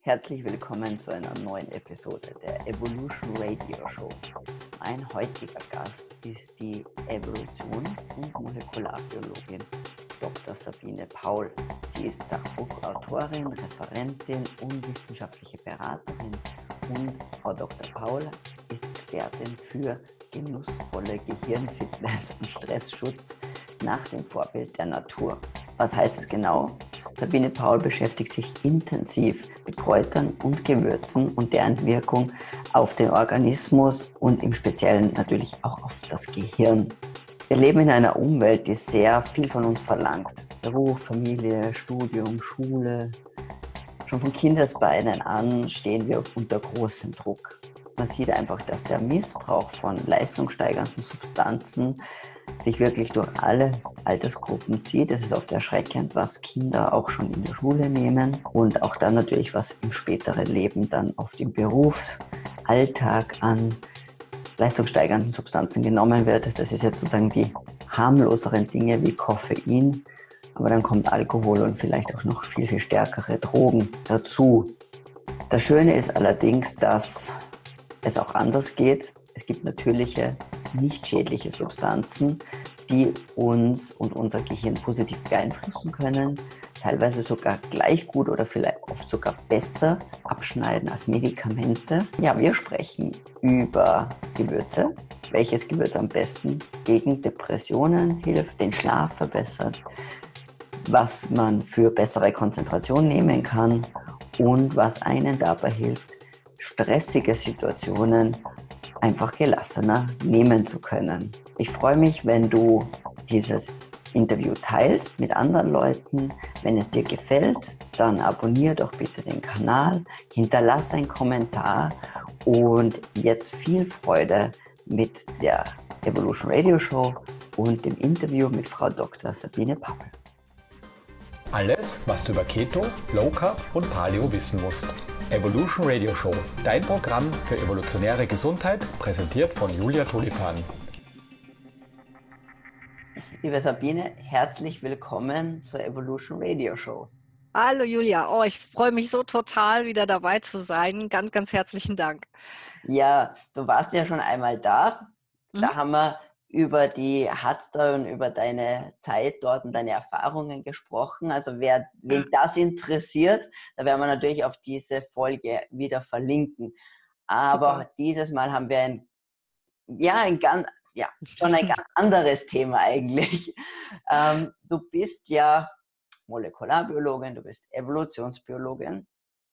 Herzlich willkommen zu einer neuen Episode der Evolution Radio Show. Mein heutiger Gast ist die Evolutions- und Molekularbiologin Dr. Sabine Paul. Sie ist Sachbuchautorin, Referentin und wissenschaftliche Beraterin. Und Frau Dr. Paul ist Expertin für genussvolle Gehirnfitness und Stressschutz nach dem Vorbild der Natur. Was heißt es genau? Sabine Paul beschäftigt sich intensiv mit Kräutern und Gewürzen und deren Wirkung auf den Organismus und im Speziellen natürlich auch auf das Gehirn. Wir leben in einer Umwelt, die sehr viel von uns verlangt. Beruf, Familie, Studium, Schule. Schon von Kindesbeinen an stehen wir unter großem Druck. Man sieht einfach, dass der Missbrauch von leistungssteigernden Substanzen sich wirklich durch alle Altersgruppen zieht. Es ist oft erschreckend, was Kinder auch schon in der Schule nehmen und auch dann natürlich, was im späteren Leben dann oft im Berufsalltag an leistungssteigernden Substanzen genommen wird. Das ist jetzt sozusagen die harmloseren Dinge wie Koffein, aber dann kommt Alkohol und vielleicht auch noch viel, viel stärkere Drogen dazu. Das Schöne ist allerdings, dass es auch anders geht. Es gibt natürliche, nicht schädliche Substanzen, die uns und unser Gehirn positiv beeinflussen können, teilweise sogar gleich gut oder vielleicht oft sogar besser abschneiden als Medikamente. Ja, wir sprechen über Gewürze, welches Gewürz am besten gegen Depressionen hilft, den Schlaf verbessert, was man für bessere Konzentration nehmen kann und was einen dabei hilft, stressige Situationen einfach gelassener nehmen zu können. Ich freue mich, wenn du dieses Interview teilst mit anderen Leuten. Wenn es dir gefällt, dann abonniere doch bitte den Kanal, hinterlasse einen Kommentar und jetzt viel Freude mit der Evolution Radio Show und dem Interview mit Frau Dr. Sabine Paul. Alles, was du über Keto, Low Carb und Paleo wissen musst. Evolution Radio Show, dein Programm für evolutionäre Gesundheit, präsentiert von Julia Tulipan. Liebe Sabine, herzlich willkommen zur Evolution Radio Show. Hallo Julia, oh, ich freue mich so total, wieder dabei zu sein. Ganz, ganz herzlichen Dank. Ja, du warst ja schon einmal da. Da haben wir über die Hatster und über deine Zeit dort und deine Erfahrungen gesprochen. Also wen das interessiert, da werden wir natürlich auf diese Folge wieder verlinken. Aber Super. Dieses Mal haben wir schon ein ganz anderes Thema eigentlich. Du bist ja Molekularbiologin, du bist Evolutionsbiologin,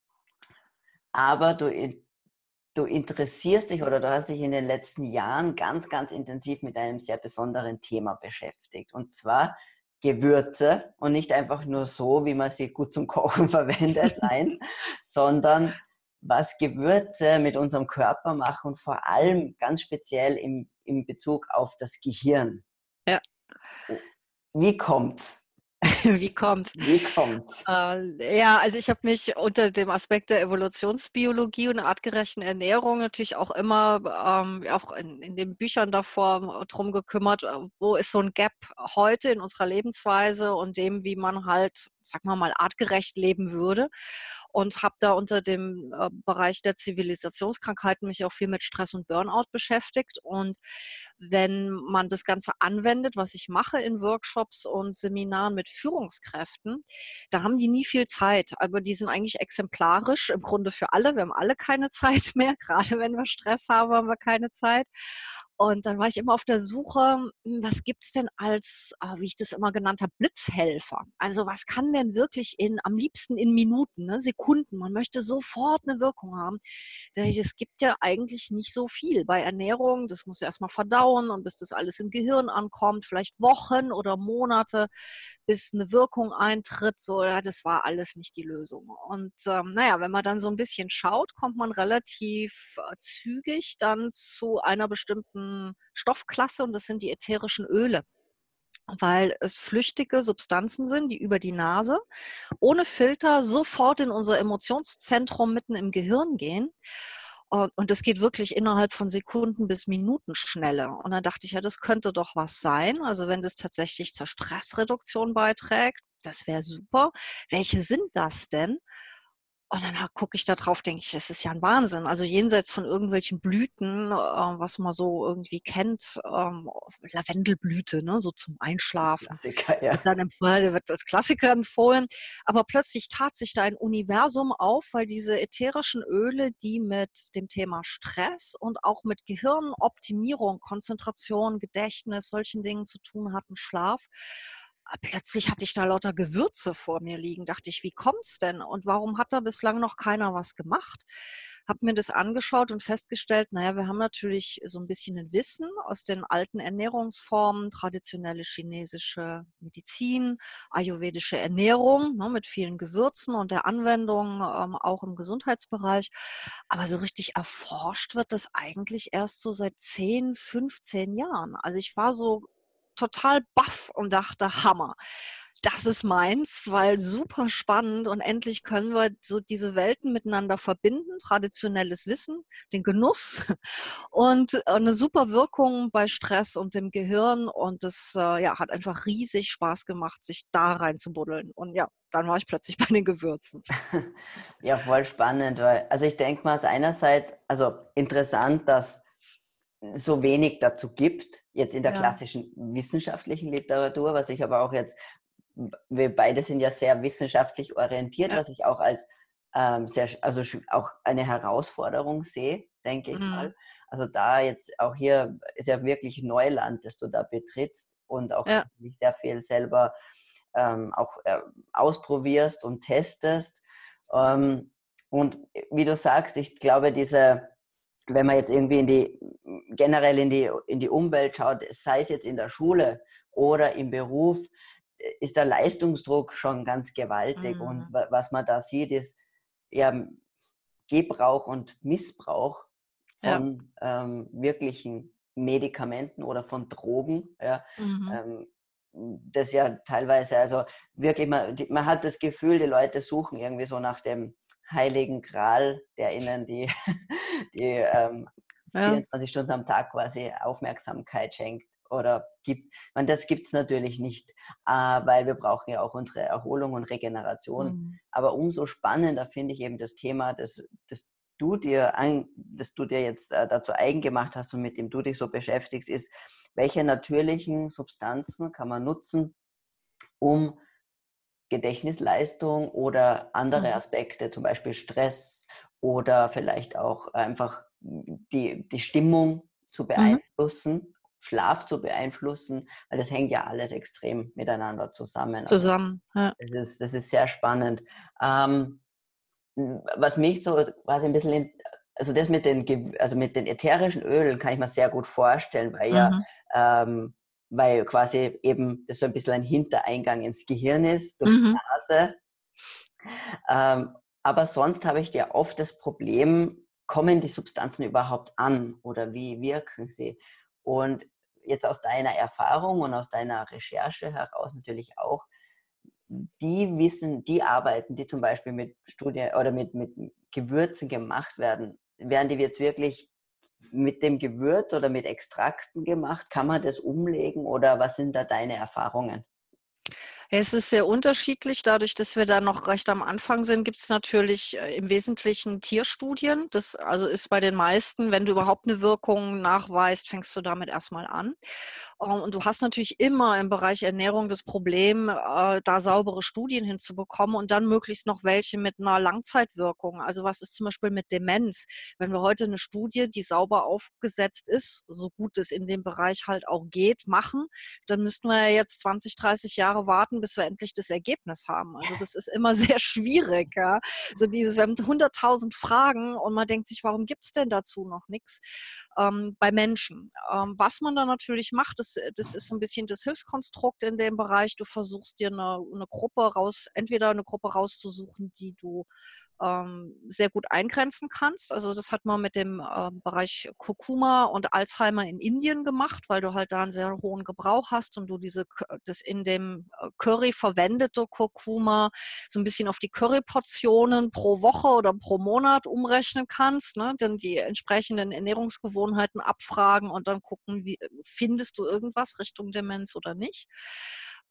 aber du interessierst dich oder du hast dich in den letzten Jahren ganz, ganz intensiv mit einem sehr besonderen Thema beschäftigt. Und zwar Gewürze und nicht einfach nur so, wie man sie gut zum Kochen verwendet, nein, sondern was Gewürze mit unserem Körper machen und vor allem ganz speziell im Bezug auf das Gehirn. Ja. Wie kommt's? Wie kommt's? Ja, also ich habe mich unter dem Aspekt der Evolutionsbiologie und artgerechten Ernährung natürlich auch immer, auch in den Büchern davor drum gekümmert, wo ist so ein Gap heute in unserer Lebensweise und dem, wie man halt, sagen wir mal, artgerecht leben würde. Und habe da unter dem Bereich der Zivilisationskrankheiten mich auch viel mit Stress und Burnout beschäftigt. Und wenn man das Ganze anwendet, was ich mache in Workshops und Seminaren mit Führungskräften, da haben die nie viel Zeit. Aber die sind eigentlich exemplarisch im Grunde für alle. Wir haben alle keine Zeit mehr. Gerade wenn wir Stress haben, haben wir keine Zeit. Und dann war ich immer auf der Suche, was gibt es denn als, wie ich das immer genannt habe, Blitzhelfer? Also was kann denn wirklich am liebsten in Minuten, ne, Sekunden, man möchte sofort eine Wirkung haben. Es gibt ja eigentlich nicht so viel. Bei Ernährung, das muss ja erstmal verdauen und bis das alles im Gehirn ankommt, vielleicht Wochen oder Monate, bis eine Wirkung eintritt. So, ja, das war alles nicht die Lösung. Und wenn man dann so ein bisschen schaut, kommt man relativ zügig dann zu einer bestimmten Stoffklasse und das sind die ätherischen Öle, weil es flüchtige Substanzen sind, die über die Nase ohne Filter sofort in unser Emotionszentrum mitten im Gehirn gehen. Und das geht wirklich innerhalb von Sekunden bis Minuten schneller. Und dann dachte ich, ja, das könnte doch was sein. Also wenn das tatsächlich zur Stressreduktion beiträgt, das wäre super. Welche sind das denn? Und dann gucke ich da drauf, denke ich, das ist ja ein Wahnsinn. Also jenseits von irgendwelchen Blüten, was man so irgendwie kennt, Lavendelblüte, ne, so zum Einschlafen, Klassiker, ja. wird als Klassiker empfohlen. Aber plötzlich tat sich da ein Universum auf, weil diese ätherischen Öle, die mit dem Thema Stress und auch mit Gehirnoptimierung, Konzentration, Gedächtnis, solchen Dingen zu tun hatten, Schlaf, plötzlich hatte ich da lauter Gewürze vor mir liegen. Dachte ich, wie kommt's denn? Und warum hat da bislang noch keiner was gemacht? Habe mir das angeschaut und festgestellt, naja, wir haben natürlich so ein bisschen ein Wissen aus den alten Ernährungsformen, traditionelle chinesische Medizin, ayurvedische Ernährung, ne, mit vielen Gewürzen und der Anwendung, auch im Gesundheitsbereich. Aber so richtig erforscht wird das eigentlich erst so seit 10, 15 Jahren. Also ich war so total baff und dachte: „Hammer, das ist meins", weil super spannend und endlich können wir so diese Welten miteinander verbinden, traditionelles Wissen, den Genuss und 'ne super Wirkung bei Stress und dem Gehirn und das, ja, hat einfach riesig Spaß gemacht, sich da reinzubuddeln und ja, dann war ich plötzlich bei den Gewürzen. Ja, voll spannend, weil, also ich denke mal, es ist einerseits, also interessant, dass so wenig dazu gibt, jetzt in der Ja, klassischen wissenschaftlichen Literatur, was ich aber auch jetzt, wir beide sind ja sehr wissenschaftlich orientiert, ja, was ich auch als sehr, also auch eine Herausforderung sehe, denke ich mhm, mal. Also da jetzt auch hier ist ja wirklich Neuland, das du da betrittst und auch ja, sicherlich sehr viel selber auch ausprobierst und testest. Ähm, und wie du sagst, ich glaube, wenn man jetzt irgendwie generell in die Umwelt schaut, sei es jetzt in der Schule oder im Beruf, ist der Leistungsdruck schon ganz gewaltig. Und mhm, was man da sieht, ist ja Gebrauch und Missbrauch ja, von wirklichen Medikamenten oder von Drogen. Ja, mhm. ähm, das ja teilweise, also wirklich, man hat das Gefühl, die Leute suchen irgendwie so nach dem Heiligen Gral, der ihnen die Ja, 24 Stunden am Tag quasi Aufmerksamkeit schenkt oder gibt. Man, das gibt es natürlich nicht, weil wir brauchen ja auch unsere Erholung und Regeneration. mhm, Aber umso spannender finde ich eben das Thema, das du dir jetzt dazu eigen gemacht hast und mit dem du dich so beschäftigst, ist, welche natürlichen Substanzen kann man nutzen, um Gedächtnisleistung oder andere mhm, Aspekte, zum Beispiel Stress oder vielleicht auch einfach die Stimmung zu mhm. beeinflussen, Schlaf zu beeinflussen, weil das hängt ja alles extrem miteinander zusammen. Also Zusammen, ja. das ist sehr spannend. Ähm, Was mich so quasi ein bisschen, also das mit also mit den ätherischen Ölen kann ich mir sehr gut vorstellen, Mhm, weil quasi eben das so ein bisschen ein Hintereingang ins Gehirn ist durch die mhm. Nase. Aber sonst habe ich ja oft das Problem, kommen die Substanzen überhaupt an oder wie wirken sie? Und jetzt aus deiner Erfahrung und aus deiner Recherche heraus natürlich auch, die Arbeiten, die zum Beispiel mit Studien oder mit Gewürzen gemacht werden die jetzt wirklich mit dem Gewürz oder mit Extrakten gemacht? Kann man das umlegen oder was sind da deine Erfahrungen? Es ist sehr unterschiedlich. Dadurch, dass wir da noch recht am Anfang sind, gibt es natürlich, im Wesentlichen Tierstudien. Das also ist bei den meisten, wenn du überhaupt eine Wirkung nachweist, fängst du damit erstmal an. Und du hast natürlich immer im Bereich Ernährung das Problem, da saubere Studien hinzubekommen und dann möglichst noch welche mit einer Langzeitwirkung. Also, was ist zum Beispiel mit Demenz? Wenn wir heute eine Studie, die sauber aufgesetzt ist, so gut es in dem Bereich halt auch geht, machen, dann müssten wir ja jetzt 20, 30 Jahre warten, bis wir endlich das Ergebnis haben. Also das ist immer sehr schwierig. Ja. So dieses, wir haben 100.000 Fragen und man denkt sich, warum gibt es denn dazu noch nichts bei Menschen? Was man da natürlich macht, das ist so ein bisschen das Hilfskonstrukt in dem Bereich. Du versuchst dir eine Gruppe entweder eine Gruppe rauszusuchen, die du sehr gut eingrenzen kannst. Also das hat man mit dem Bereich Kurkuma und Alzheimer in Indien gemacht, weil du halt da einen sehr hohen Gebrauch hast und du das in dem Curry verwendete Kurkuma so ein bisschen auf die Curryportionen pro Woche oder pro Monat umrechnen kannst, ne? Dann die entsprechenden Ernährungsgewohnheiten abfragen und dann gucken, findest du irgendwas Richtung Demenz oder nicht.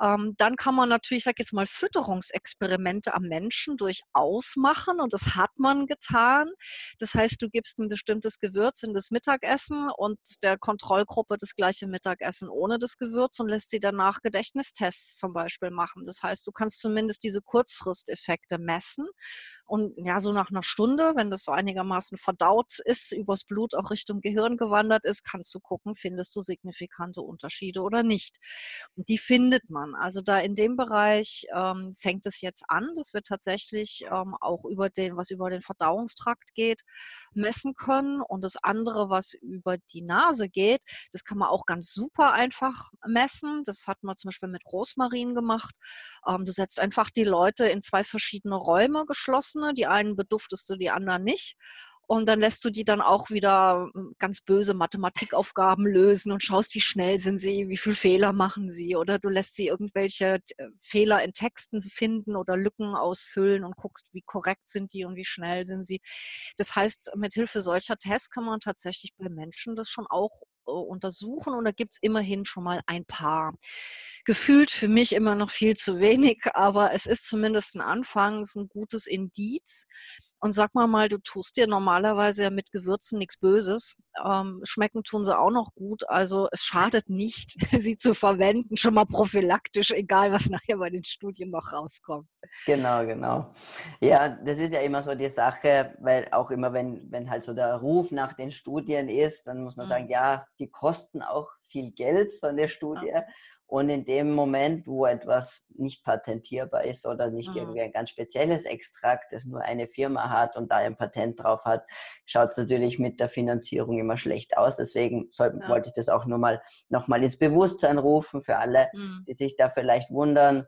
Dann kann man natürlich, ich sage jetzt mal, Fütterungsexperimente am Menschen durchaus machen und das hat man getan. Das heißt, du gibst ein bestimmtes Gewürz in das Mittagessen und der Kontrollgruppe das gleiche Mittagessen ohne das Gewürz und lässt sie danach Gedächtnistests zum Beispiel machen. Das heißt, du kannst zumindest diese Kurzfristeffekte messen. Und ja, so nach einer Stunde, wenn das so einigermaßen verdaut ist, übers Blut auch Richtung Gehirn gewandert ist, kannst du gucken, findest du signifikante Unterschiede oder nicht. Und die findet man. Also da in dem Bereich fängt es jetzt an, dass wir tatsächlich auch was über den Verdauungstrakt geht, messen können. Und das andere, was über die Nase geht, das kann man auch ganz super einfach messen. Das hat man zum Beispiel mit Rosmarin gemacht. Du setzt einfach die Leute in 2 verschiedene Räume, geschlossene. Die einen beduftest du, die anderen nicht. Und dann lässt du die dann auch wieder ganz böse Mathematikaufgaben lösen und schaust, wie schnell sind sie, wie viele Fehler machen sie. Oder du lässt sie irgendwelche Fehler in Texten finden oder Lücken ausfüllen und guckst, wie korrekt sind die und wie schnell sind sie. Das heißt, mit Hilfe solcher Tests kann man tatsächlich bei Menschen das schon auch untersuchen und da gibt es immerhin schon mal ein paar. Gefühlt für mich immer noch viel zu wenig, aber es ist zumindest ein Anfang, es ist ein gutes Indiz. Und sag mal, du tust dir normalerweise ja mit Gewürzen nichts Böses. Schmecken tun sie auch noch gut, also es schadet nicht, sie zu verwenden, schon mal prophylaktisch, egal was nachher bei den Studien noch rauskommt. Genau, genau. Ja, das ist ja immer so die Sache, weil auch immer, wenn halt so der Ruf nach den Studien ist, dann muss man sagen, ja, die kosten auch viel Geld, so eine Studie. Und in dem Moment, wo etwas nicht patentierbar ist oder nicht irgendwie ein ganz spezielles Extrakt, das nur eine Firma hat und da ein Patent drauf hat, schaut es natürlich mit der Finanzierung immer schlecht aus. Deswegen wollte ich das auch nur mal nochmal ins Bewusstsein rufen für alle, die sich da vielleicht wundern.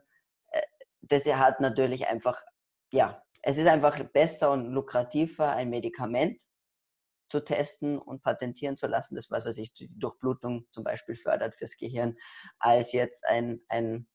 Das hat natürlich einfach, ja, es ist einfach besser und lukrativer, ein Medikament zu testen und patentieren zu lassen, das was ich die Durchblutung zum Beispiel fördert fürs Gehirn, als jetzt ein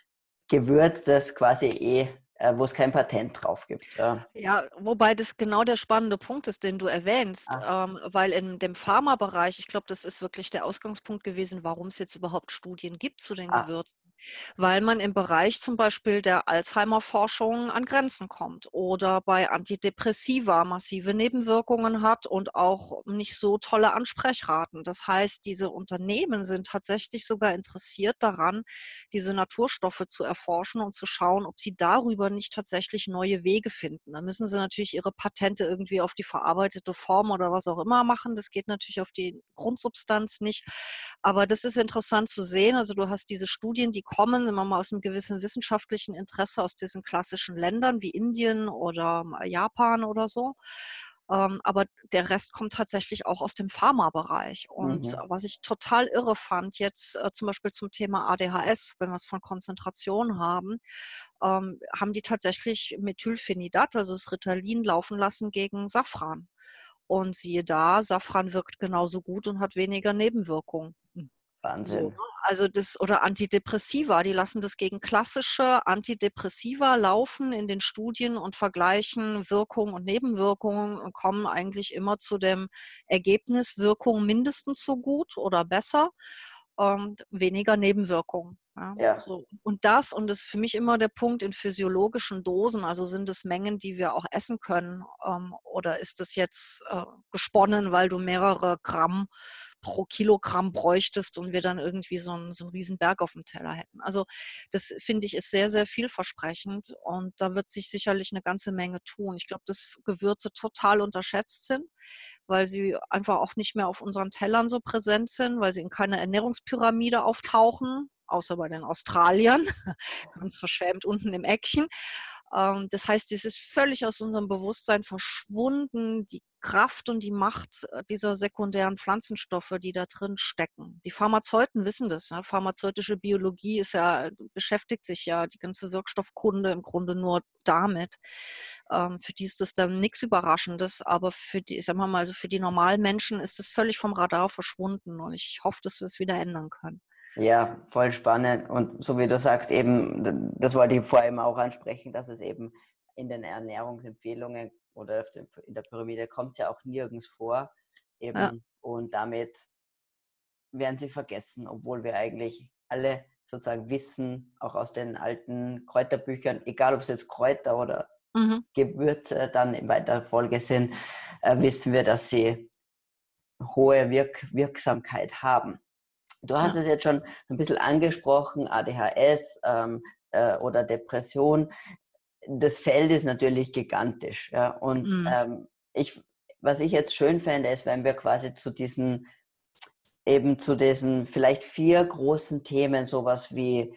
Gewürz, das quasi wo es kein Patent drauf gibt. Ja, wobei das genau der spannende Punkt ist, den du erwähnst, weil in dem Pharmabereich, ich glaube, das ist wirklich der Ausgangspunkt gewesen, warum es jetzt überhaupt Studien gibt zu den Gewürzen. Weil man im Bereich zum Beispiel der Alzheimer-Forschung an Grenzen kommt oder bei Antidepressiva massive Nebenwirkungen hat und auch nicht so tolle Ansprechraten. Das heißt, diese Unternehmen sind tatsächlich sogar interessiert daran, diese Naturstoffe zu erforschen und zu schauen, ob sie darüber nicht tatsächlich neue Wege finden. Da müssen sie natürlich ihre Patente irgendwie auf die verarbeitete Form oder was auch immer machen. Das geht natürlich auf die Grundsubstanz nicht. Aber das ist interessant zu sehen. Also du hast diese Studien, die kommen immer mal aus einem gewissen wissenschaftlichen Interesse aus diesen klassischen Ländern wie Indien oder Japan oder so. Aber der Rest kommt tatsächlich auch aus dem Pharmabereich. Und was ich total irre fand, jetzt zum Beispiel zum Thema ADHS, wenn wir es von Konzentration haben, haben die tatsächlich Methylphenidat, also das Ritalin, laufen lassen gegen Safran. Und siehe da, Safran wirkt genauso gut und hat weniger Nebenwirkungen. So, Wahnsinn. ne? Also oder Antidepressiva, die lassen das gegen klassische Antidepressiva laufen in den Studien und vergleichen Wirkung und Nebenwirkungen und kommen eigentlich immer zu dem Ergebnis, Wirkung mindestens so gut oder besser und weniger Nebenwirkungen. Ja, Ja. so. Und das ist für mich immer der Punkt in physiologischen Dosen, also sind es Mengen, die wir auch essen können, oder ist es jetzt gesponnen, weil du mehrere Gramm pro Kilogramm bräuchtest und wir dann irgendwie so einen riesen Berg auf dem Teller hätten. Also das finde ich ist sehr, sehr vielversprechend und da wird sich sicherlich eine ganze Menge tun. Ich glaube, dass Gewürze total unterschätzt sind, weil sie einfach auch nicht mehr auf unseren Tellern so präsent sind, weil sie in keiner Ernährungspyramide auftauchen, außer bei den Australiern, ganz verschämt unten im Eckchen. Das heißt, es ist völlig aus unserem Bewusstsein verschwunden, die Kraft und die Macht dieser sekundären Pflanzenstoffe, die da drin stecken. Die Pharmazeuten wissen das. Ja? Pharmazeutische Biologie beschäftigt sich ja die ganze Wirkstoffkunde im Grunde nur damit. Für die ist das dann nichts Überraschendes, aber für die, sagen wir mal, also für die normalen Menschen ist es völlig vom Radar verschwunden und ich hoffe, dass wir es wieder ändern können. Ja, voll spannend. Und so wie du sagst, eben, das wollte ich vorher immer auch ansprechen, dass es eben in den Ernährungsempfehlungen oder in der Pyramide kommt ja auch nirgends vor. Eben, Ja. und damit werden sie vergessen, obwohl wir eigentlich alle sozusagen Wissen auch aus den alten Kräuterbüchern, egal ob es jetzt Kräuter oder Gewürze dann in weiterer Folge sind, wissen wir, dass sie hohe Wirksamkeit haben. Du hast es jetzt schon ein bisschen angesprochen, ADHS oder Depression. Das Feld ist natürlich gigantisch. Ja? Und was ich jetzt schön fände, ist, wenn wir quasi zu diesen vielleicht 4 großen Themen, sowas wie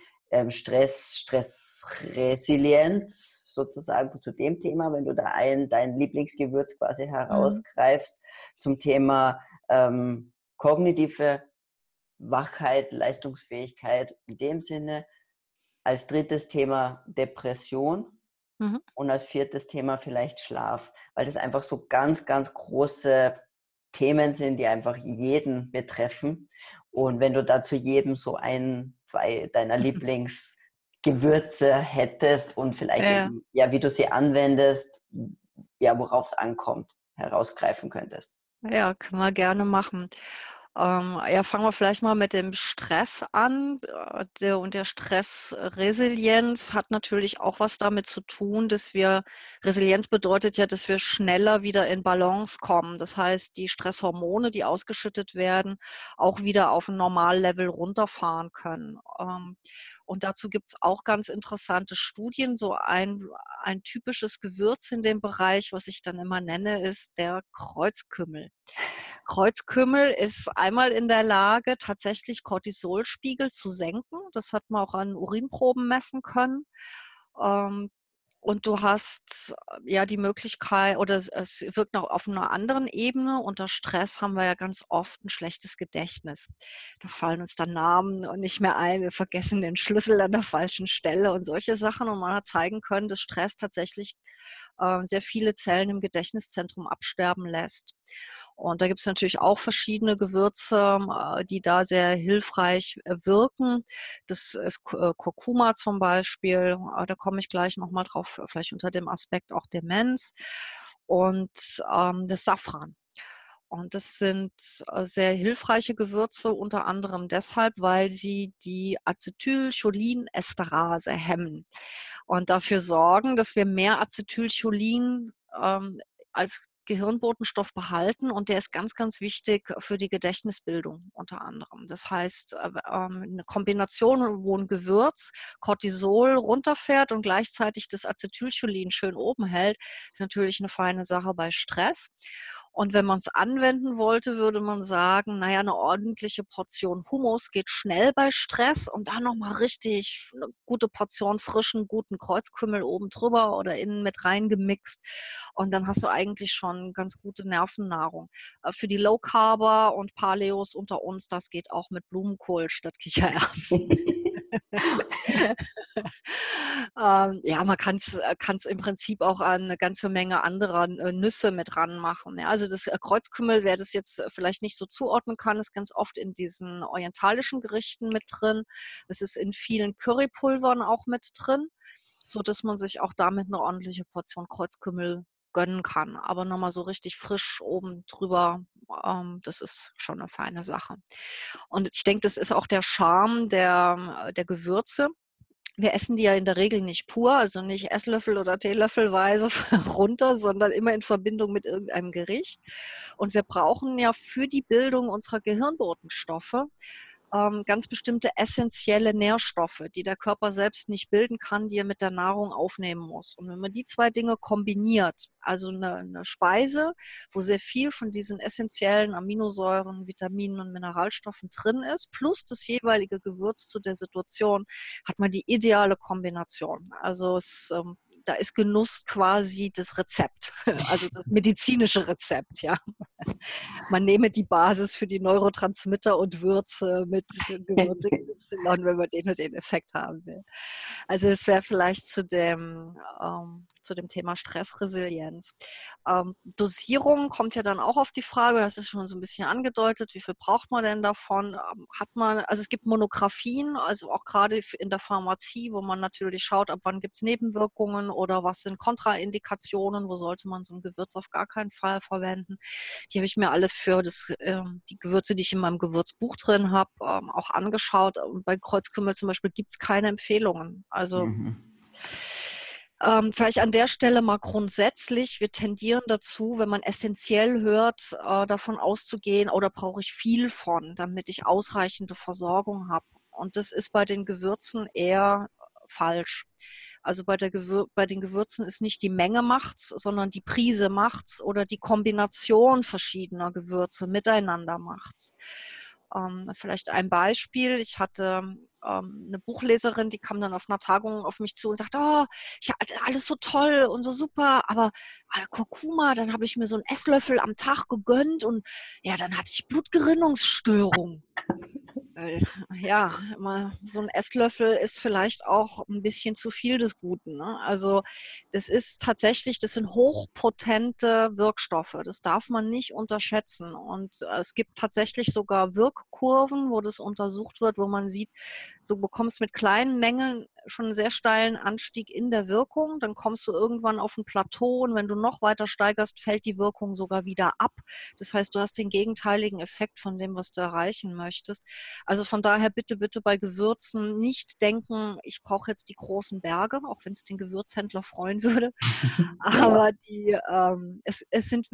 Stressresilienz, sozusagen zu dem Thema, wenn du da dein Lieblingsgewürz quasi herausgreifst, zum Thema kognitive Wachheit, Leistungsfähigkeit in dem Sinne, als 3. Thema Depression und als 4. Thema vielleicht Schlaf, weil das einfach so ganz, ganz große Themen sind, die einfach jeden betreffen. Und wenn du da zu jedem so 1, 2 deiner Lieblingsgewürze hättest und vielleicht eben, wie du sie anwendest, worauf es ankommt, herausgreifen könntest. Ja, können wir gerne machen. Fangen wir vielleicht mal mit dem Stress an. Und der Stressresilienz hat natürlich auch was damit zu tun, Resilienz bedeutet ja, dass wir schneller wieder in Balance kommen. Das heißt, die Stresshormone, die ausgeschüttet werden, auch wieder auf ein Normallevel runterfahren können. Und dazu gibt es auch ganz interessante Studien. So ein typisches Gewürz in dem Bereich, was ich dann immer nenne, ist der Kreuzkümmel. Kreuzkümmel ist einmal in der Lage, tatsächlich Cortisolspiegel zu senken. Das hat man auch an Urinproben messen können. Und du hast die Möglichkeit, oder es wirkt noch auf einer anderen Ebene. Unter Stress haben wir ja ganz oft ein schlechtes Gedächtnis. Da fallen uns dann Namen nicht mehr ein, wir vergessen den Schlüssel an der falschen Stelle und solche Sachen. Und man hat zeigen können, dass Stress tatsächlich sehr viele Zellen im Gedächtniszentrum absterben lässt. Und da gibt es natürlich auch verschiedene Gewürze, die da sehr hilfreich wirken. Das ist Kurkuma zum Beispiel, da komme ich gleich nochmal drauf, vielleicht unter dem Aspekt auch Demenz. Und das Safran. Und das sind sehr hilfreiche Gewürze, unter anderem deshalb, weil sie die Acetylcholinesterase hemmen und dafür sorgen, dass wir mehr Acetylcholin als Gehirnbotenstoff behalten, und der ist ganz, ganz wichtig für die Gedächtnisbildung unter anderem. Das heißt, eine Kombination, wo ein Gewürz Cortisol runterfährt und gleichzeitig das Acetylcholin schön oben hält, ist natürlich eine feine Sache bei Stress. Und wenn man es anwenden wollte, würde man sagen, naja, eine ordentliche Portion Hummus geht schnell bei Stress, und dann nochmal richtig eine gute Portion frischen, guten Kreuzkümmel oben drüber oder innen mit reingemixt. Und dann hast du eigentlich schon ganz gute Nervennahrung. Für die Low-Carber und Paleos unter uns, das geht auch mit Blumenkohl statt Kichererbsen. Man kann es im Prinzip auch an eine ganze Menge anderer Nüsse mit ranmachen. Ja, also das Kreuzkümmel, wer das jetzt vielleicht nicht so zuordnen kann, ist ganz oft in diesen orientalischen Gerichten mit drin. Es ist in vielen Currypulvern auch mit drin, sodass man sich auch damit eine ordentliche Portion Kreuzkümmel gönnen kann. Aber nochmal so richtig frisch oben drüber, das ist schon eine feine Sache. Und ich denke, das ist auch der Charme der Gewürze. Wir essen die ja in der Regel nicht pur, also nicht Esslöffel oder Teelöffelweise runter, sondern immer in Verbindung mit irgendeinem Gericht. Und wir brauchen ja für die Bildung unserer Gehirnbotenstoffe ganz bestimmte essentielle Nährstoffe, die der Körper selbst nicht bilden kann, die er mit der Nahrung aufnehmen muss. Und wenn man die 2 Dinge kombiniert, also eine Speise, wo sehr viel von diesen essentiellen Aminosäuren, Vitaminen und Mineralstoffen drin ist, plus das jeweilige Gewürz zu der Situation, hat man die ideale Kombination. Also da ist Genuss quasi das Rezept, also das medizinische Rezept, ja. Man nehme die Basis für die Neurotransmitter und Würze mit Gewürze Y, wenn man den und den Effekt haben will. Also das wäre vielleicht zu dem Thema Stressresilienz. Dosierung kommt ja dann auch auf die Frage, das ist schon so ein bisschen angedeutet, wie viel braucht man denn davon? Also es gibt Monographien, also auch gerade in der Pharmazie, wo man natürlich schaut, ab wann gibt es Nebenwirkungen oder was sind Kontraindikationen, wo sollte man so ein Gewürz auf gar keinen Fall verwenden. Die habe ich mir alle für die Gewürze, die ich in meinem Gewürzbuch drin habe, auch angeschaut. Und bei Kreuzkümmel zum Beispiel gibt es keine Empfehlungen. Also vielleicht an der Stelle mal grundsätzlich, wir tendieren dazu, wenn man essentiell hört, davon auszugehen, da brauche ich viel von, damit ich ausreichende Versorgung habe. Und das ist bei den Gewürzen eher falsch. Also bei den Gewürzen ist nicht die Menge macht's, sondern die Prise macht's oder die Kombination verschiedener Gewürze miteinander macht's. Vielleicht ein Beispiel. Ich hatte eine Buchleserin, die kam dann auf einer Tagung auf mich zu und sagte, oh, alles so toll und so super, aber Kurkuma, dann habe ich mir so einen Esslöffel am Tag gegönnt und ja, dann hatte ich Blutgerinnungsstörung. Ja, so ein Esslöffel ist vielleicht auch ein bisschen zu viel des Guten, ne? Also, das sind hochpotente Wirkstoffe. Das darf man nicht unterschätzen. Und es gibt tatsächlich sogar Wirkkurven, wo das untersucht wird, wo man sieht, du bekommst mit kleinen Mengen schon einen sehr steilen Anstieg in der Wirkung. Dann kommst du irgendwann auf ein Plateau und wenn du noch weiter steigerst, fällt die Wirkung sogar wieder ab. Das heißt, du hast den gegenteiligen Effekt von dem, was du erreichen möchtest. Also von daher bitte, bitte bei Gewürzen nicht denken, ich brauche jetzt die großen Berge, auch wenn es den Gewürzhändler freuen würde. Aber es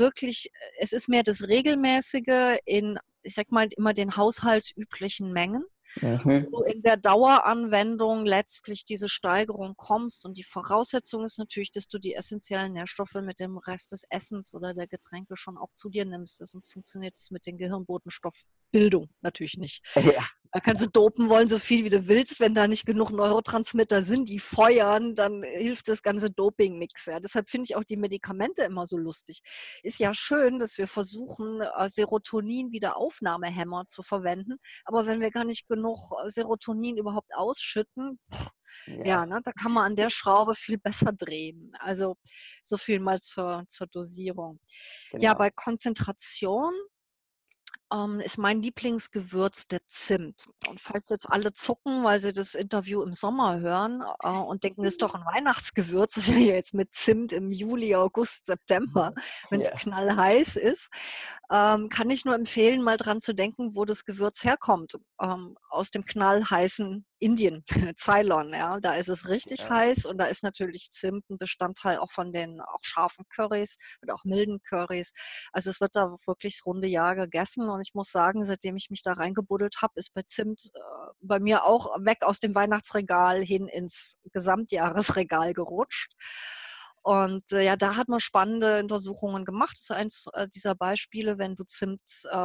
ist mehr das Regelmäßige ich sag mal, immer den haushaltsüblichen Mengen, wo du in der Daueranwendung letztlich diese Steigerung kommst. Und die Voraussetzung ist natürlich, dass du die essentiellen Nährstoffe mit dem Rest des Essens oder der Getränke schon auch zu dir nimmst. Sonst funktioniert es mit den Gehirnbotenstoffbildung natürlich nicht. Ja. Da kannst du dopen wollen, so viel wie du willst. Wenn da nicht genug Neurotransmitter sind, die feuern, dann hilft das ganze Doping nichts. Ja. Deshalb finde ich auch die Medikamente immer so lustig. Ist ja schön, dass wir versuchen, Serotonin-Wiederaufnahmehämmer zu verwenden. Aber wenn wir gar nicht genug Serotonin überhaupt ausschütten, Ja, ne, da kann man an der Schraube viel besser drehen. Also so viel mal zur Dosierung. Ja, genau. bei Konzentration ist mein Lieblingsgewürz der Zimt. Und falls jetzt alle zucken, weil sie das Interview im Sommer hören und denken, das ist doch ein Weihnachtsgewürz, das ist ja jetzt mit Zimt im Juli, August, September, wenn es Ja. knallheiß ist, kann ich nur empfehlen, mal dran zu denken, wo das Gewürz herkommt. Aus dem knallheißen Indien, Ceylon, ja, da ist es richtig Ja. heiß und da ist natürlich Zimt ein Bestandteil auch von den auch scharfen Currys oder auch milden Currys. Also es wird da wirklich das runde Jahr gegessen und ich muss sagen, seitdem ich mich da reingebuddelt habe, ist bei Zimt bei mir auch weg aus dem Weihnachtsregal hin ins Gesamtjahresregal gerutscht. Und ja, da hat man spannende Untersuchungen gemacht. Das ist eins dieser Beispiele, wenn du Zimt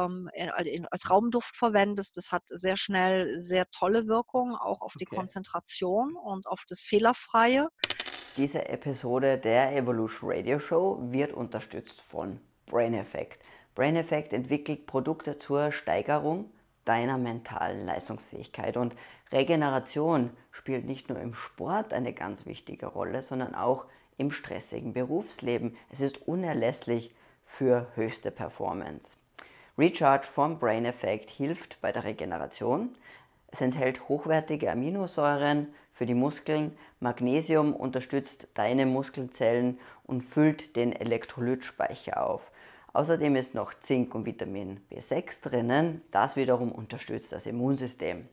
als Raumduft verwendest. Das hat sehr schnell sehr tolle Wirkung, auch auf die Okay. Konzentration und auf das Fehlerfreie. Diese Episode der Evolution Radio Show wird unterstützt von Brain Effect. Brain Effect entwickelt Produkte zur Steigerung deiner mentalen Leistungsfähigkeit. Und Regeneration spielt nicht nur im Sport eine ganz wichtige Rolle, sondern auch im stressigen Berufsleben. Es ist unerlässlich für höchste Performance. Recharge vom Brain Effect hilft bei der Regeneration. Es enthält hochwertige Aminosäuren für die Muskeln. Magnesium unterstützt deine Muskelzellen und füllt den Elektrolytspeicher auf. Außerdem ist noch Zink und Vitamin B6 drinnen. Das wiederum unterstützt das Immunsystem.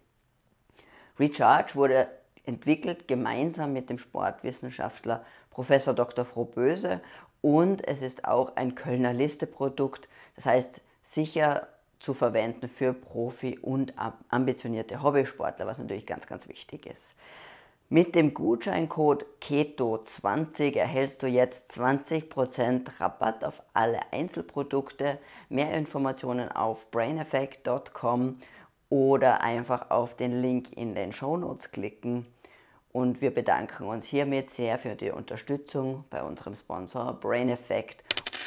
Recharge wurde entwickelt gemeinsam mit dem Sportwissenschaftler Prof. Dr. Froboese und es ist auch ein Kölner Liste-Produkt. Das heißt, sicher zu verwenden für Profi- und ambitionierte Hobbysportler, was natürlich ganz, ganz wichtig ist. Mit dem Gutscheincode KETO20 erhältst du jetzt 20% Rabatt auf alle Einzelprodukte. Mehr Informationen auf braineffect.com oder einfach auf den Link in den Shownotes klicken. Und wir bedanken uns hiermit sehr für die Unterstützung bei unserem Sponsor Brain Effect.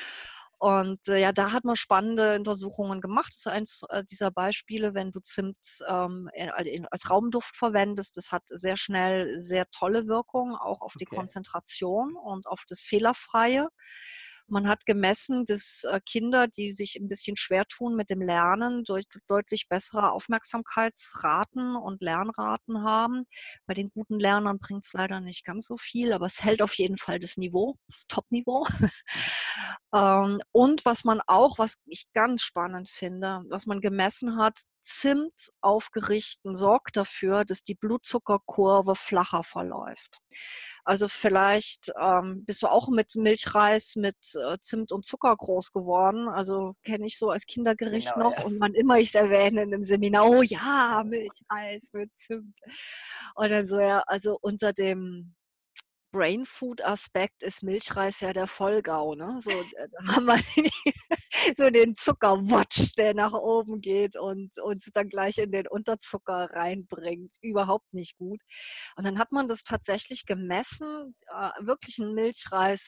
Und ja, da hat man spannende Untersuchungen gemacht. Das ist eins dieser Beispiele, wenn du Zimt als Raumduft verwendest. Das hat sehr schnell sehr tolle Wirkung, auch auf die Konzentration und auf das Fehlerfreie. Man hat gemessen, dass Kinder, die sich ein bisschen schwer tun mit dem Lernen, deutlich bessere Aufmerksamkeitsraten und Lernraten haben. Bei den guten Lernern bringt es leider nicht ganz so viel, aber es hält auf jeden Fall das Niveau, das Top-Niveau. Und was ich ganz spannend finde, was man gemessen hat, Zimt auf Gerichten sorgt dafür, dass die Blutzuckerkurve flacher verläuft. Also vielleicht bist du auch mit Milchreis mit Zimt und Zucker groß geworden. Also kenne ich so als Kindergericht Genau, noch. ja. Und wann immer ich es erwähne in einem Seminar, oh ja, Milchreis mit Zimt. Und dann so, ja, also unter dem Brain-Food-Aspekt ist Milchreis ja der Vollgau, ne? So, da haben wir so den Zuckerwatsch, der nach oben geht und uns dann gleich in den Unterzucker reinbringt. Überhaupt nicht gut. Und dann hat man das tatsächlich gemessen, wirklich 'n Milchreis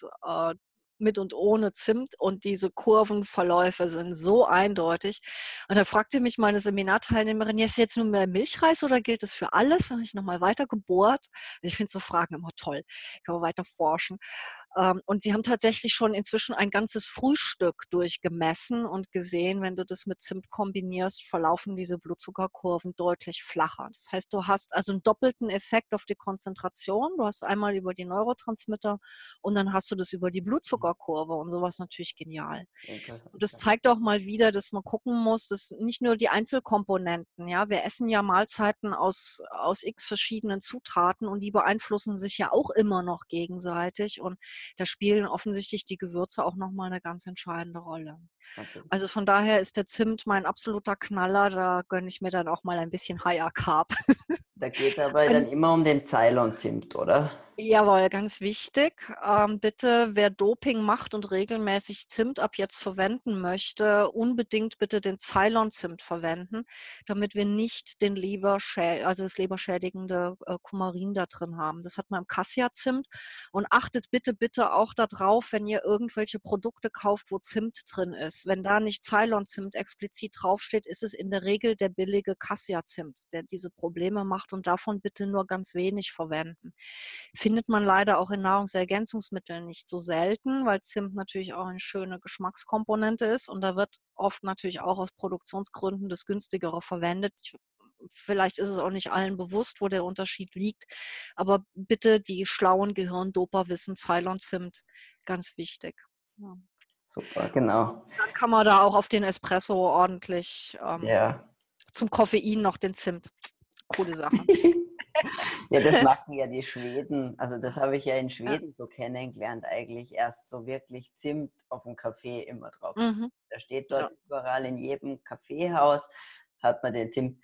mit und ohne Zimt, und diese Kurvenverläufe sind so eindeutig. Und dann fragte mich meine Seminarteilnehmerin: „Ja, ist jetzt nur mehr Milchreis oder gilt das für alles?“ Dann habe ich noch mal weiter gebohrt. Ich finde so Fragen immer toll. Kann man weiter forschen. Und sie haben tatsächlich schon inzwischen ein ganzes Frühstück durchgemessen und gesehen, wenn du das mit Zimt kombinierst, verlaufen diese Blutzuckerkurven deutlich flacher. Das heißt, du hast also einen doppelten Effekt auf die Konzentration. Du hast einmal über die Neurotransmitter und dann hast du das über die Blutzuckerkurve, und so was natürlich genial. Und Interessant, das ja. zeigt auch mal wieder, dass man gucken muss, dass nicht nur die Einzelkomponenten, ja, wir essen ja Mahlzeiten aus X verschiedenen Zutaten und die beeinflussen sich ja auch immer noch gegenseitig, und da spielen offensichtlich die Gewürze auch noch mal 'ne ganz entscheidende Rolle. Natürlich. Also, von daher ist der Zimt mein absoluter Knaller, da gönne ich mir dann auch mal ein bisschen Higher Carb. Da geht es aber dann Und immer um den Ceylon-Zimt, oder? jawohl, ganz wichtig. Bitte, wer Doping macht und regelmäßig Zimt ab jetzt verwenden möchte, unbedingt bitte den Ceylon-Zimt verwenden, damit wir nicht das leberschädigende Kumarin da drin haben. Das hat man im Cassia-Zimt. Und achtet bitte, bitte auch darauf, wenn ihr irgendwelche Produkte kauft, wo Zimt drin ist. Wenn da nicht Ceylon-Zimt explizit draufsteht, ist es in der Regel der billige Cassia-Zimt, der diese Probleme macht, und davon bitte nur ganz wenig verwenden. Findet man leider auch in Nahrungsergänzungsmitteln nicht so selten, weil Zimt natürlich auch eine schöne Geschmackskomponente ist, und da wird oft natürlich auch aus Produktionsgründen das Günstigere verwendet. Vielleicht ist es auch nicht allen bewusst, wo der Unterschied liegt, aber bitte, die schlauen Gehirndoper wissen, Ceylon-Zimt, ganz wichtig. Ja. Super, genau. Dann kann man da auch auf den Espresso ordentlich Ja. zum Koffein noch den Zimt. Coole Sache. Ja, das machen ja die Schweden. Also das habe ich ja in Ja. Schweden so kennengelernt, eigentlich erst so wirklich Zimt auf dem Kaffee immer drauf. Mhm. Da steht Ja. dort überall in jedem Kaffeehaus, hat man den Zimt.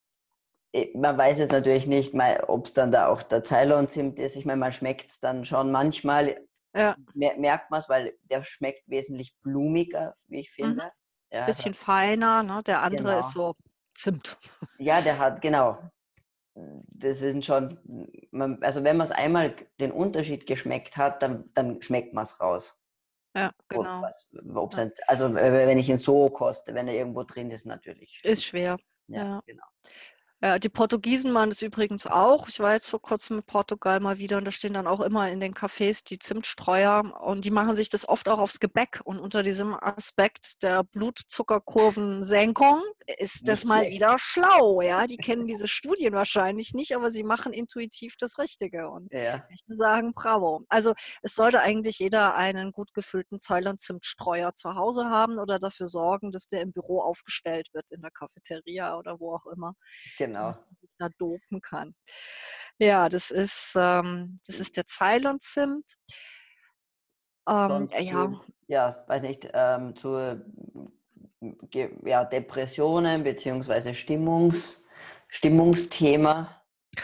Man weiß jetzt natürlich nicht mal, ob es dann da auch der Ceylon-Zimt ist. Ich meine, man schmeckt es dann schon manchmal, Ja. merkt man es, weil der schmeckt wesentlich blumiger, wie ich Mhm. finde. Ja, Bisschen feiner, ne? Der andere ist genau. so Zimt. Ja, der hat, genau. Das sind schon, also wenn man es einmal den Unterschied geschmeckt hat, dann schmeckt man es raus. Ja, Ob genau. was, ob's Ja. also wenn ich ihn so koste, wenn er irgendwo drin ist, natürlich. Ist schwer. Ja, Ja. genau. Ja, die Portugiesen machen das übrigens auch. Ich war jetzt vor Kurzem in Portugal mal wieder, und da stehen dann auch immer in den Cafés die Zimtstreuer, und die machen sich das oft auch aufs Gebäck, und unter diesem Aspekt der Blutzuckerkurvensenkung ist das Nicht mal schlecht. wieder schlau, ja. Die kennen diese Studien wahrscheinlich nicht, aber sie machen intuitiv das Richtige, und Ja, ich muss sagen, bravo. Also, es sollte eigentlich jeder einen gut gefüllten Ceylon-Zimtstreuer zu Hause haben oder dafür sorgen, dass der im Büro aufgestellt wird, in der Cafeteria oder wo auch immer, damit genau. man sich da dopen kann. Ja, das ist der Ceylon-Zimt. Sonst Ja, zu, ja, weiß nicht, zu ja, Depressionen beziehungsweise Stimmungsthema.